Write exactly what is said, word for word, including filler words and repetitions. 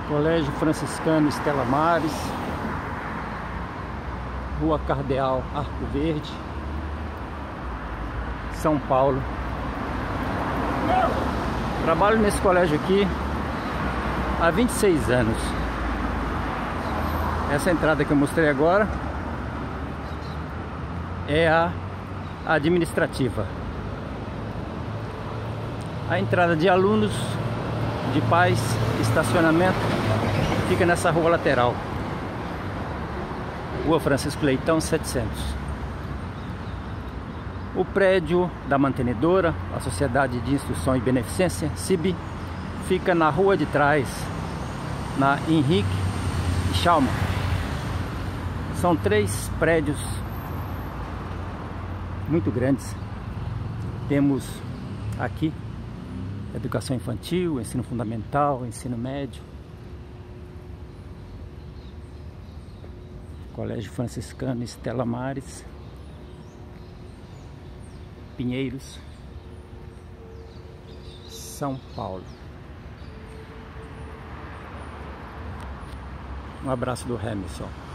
Colégio Franciscano Estela Maris, Rua Cardeal Arco Verde, São Paulo. Trabalho nesse colégio aqui há vinte e seis anos. Essa entrada que eu mostrei agora é a administrativa. A entrada de alunos, de pais, estacionamento, fica nessa rua lateral. Rua Francisco Leitão setecentos. O prédio da mantenedora, a Sociedade de Instrução e Beneficência, S I B, fica na rua de trás, na Henrique Schalman. São três prédios muito grandes. Temos aqui educação infantil, ensino fundamental, ensino médio. Colégio Franciscano Estela Maris, Pinheiros, São Paulo. Um abraço do Hamilton.